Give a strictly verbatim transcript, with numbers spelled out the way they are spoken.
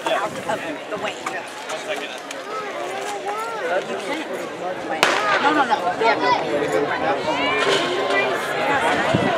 out of the way. You can. Wait. No, no, no. Yeah, no.